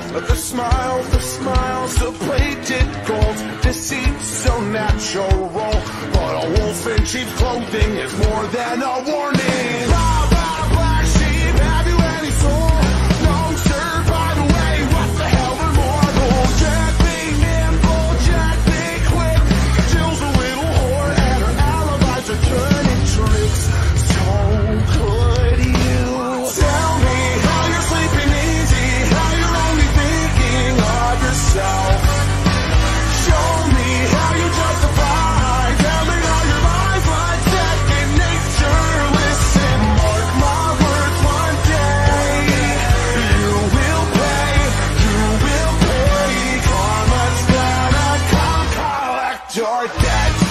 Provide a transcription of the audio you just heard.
The smiles of plated gold, deceit so natural. But a wolf in cheap clothing is more than a warning. Bow, bow, black sheep, have you any soul? No, sir, by the way, what the hell are mortal? Jack be nimble, Jack be quick. Jill's a little whore and her alibis are turning tricks. So could you tell me how you're sleeping easy, how you're only thinking of yourself? Show me how you justify telling all your lies like second nature. Listen, mark my words, one day you will pay. Karma's gonna come collect your debt.